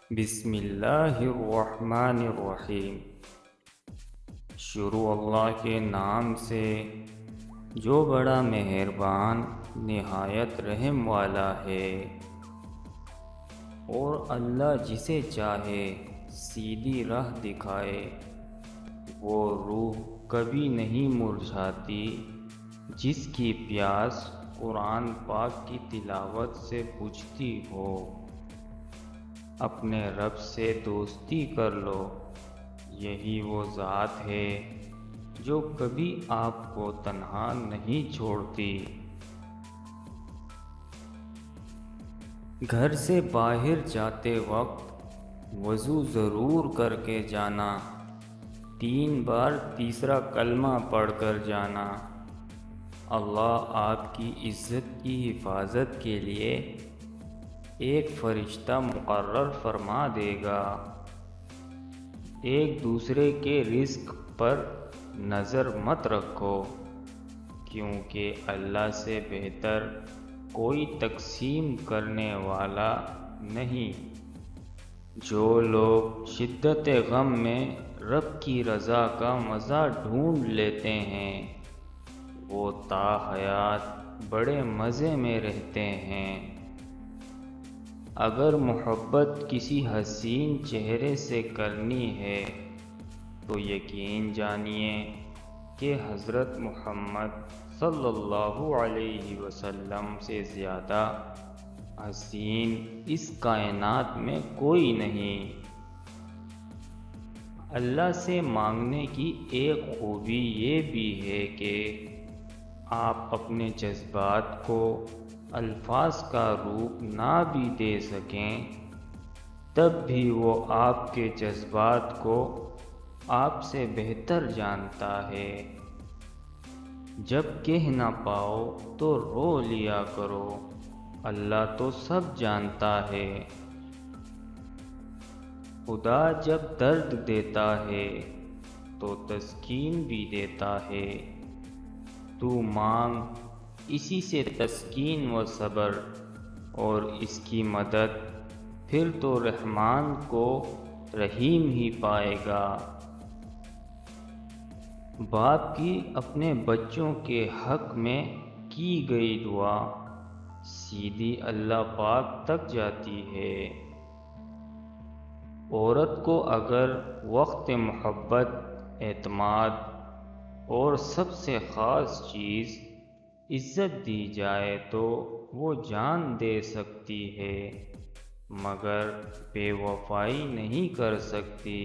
بسم اللہ الرحمن الرحیم۔ شروع اللہ کے نام سے جو بڑا مہربان نہایت رحم والا ہے۔ اور اللہ جسے چاہے سیدھی راہ دکھائے، وہ روح کبھی نہیں مرجھاتی جس کی پیاس قرآن پاک کی تلاوت سے بجھتی ہو۔ اپنے رب سے دوستی کر لو، یہی وہ ذات ہے جو کبھی آپ کو تنہا نہیں چھوڑتی۔ گھر سے باہر جاتے وقت وضو ضرور کر کے جانا، 3 بار تیسرا کلمہ پڑھ کر جانا۔ اللہ آپ کی عزت کی حفاظت کے لیے ایک فرشتہ مقرر فرما دے گا۔ ایک دوسرے کے رزق پر نظر مت رکھو، کیونکہ اللہ سے بہتر کوئی تقسیم کرنے والا نہیں۔ جو لوگ شدت غم میں رب کی رضا کا مزہ ڈھونڈ لیتے ہیں، وہ تا حیات بڑے مزے میں رہتے ہیں۔ اگر محبت کسی حسین چہرے سے کرنی ہے تو یقین جانیے کہ حضرت محمد صلی اللہ علیہ وسلم سے زیادہ حسین اس کائنات میں کوئی نہیں۔ اللہ سے مانگنے کی ایک خوبی یہ بھی ہے کہ آپ اپنے جذبات کو الفاظ کا روپ نہ بھی دے سکیں، تب بھی وہ آپ کے جذبات کو آپ سے بہتر جانتا ہے۔ جب کہہ نہ پاؤ تو رو لیا کرو، اللہ تو سب جانتا ہے۔ خدا جب درد دیتا ہے تو تسکین بھی دیتا ہے۔ تو مانگ اسی سے تسکین و صبر اور اس کی مدد، پھر تو رحمان کو رحیم ہی پائے گا۔ باپ کی اپنے بچوں کے حق میں کی گئی دعا سیدھی اللہ پاک تک جاتی ہے۔ عورت کو اگر وقت محبت، اعتماد اور سب سے خاص چیز عزت دی جائے تو وہ جان دے سکتی ہے، مگر بے وفائی نہیں کر سکتی۔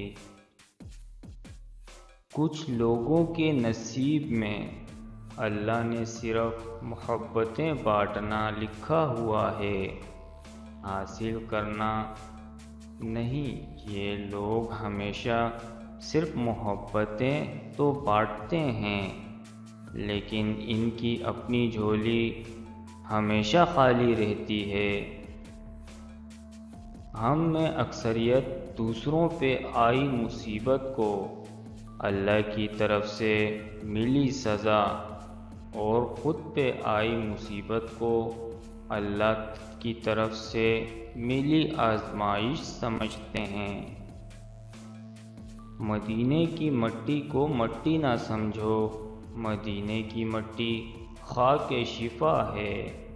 کچھ لوگوں کے نصیب میں اللہ نے صرف محبتیں بانٹنا لکھا ہوا ہے، حاصل کرنا نہیں۔ یہ لوگ ہمیشہ صرف محبتیں تو بانٹتے ہیں، لیکن ان کی اپنی جھولی ہمیشہ خالی رہتی ہے۔ ہم میں اکثریت دوسروں پہ آئی مصیبت کو اللہ کی طرف سے ملی سزا اور خود پہ آئی مصیبت کو اللہ کی طرف سے ملی آزمائش سمجھتے ہیں۔ مدینے کی مٹی کو مٹی نہ سمجھو، مدینے کی مٹی خاک شفا ہے۔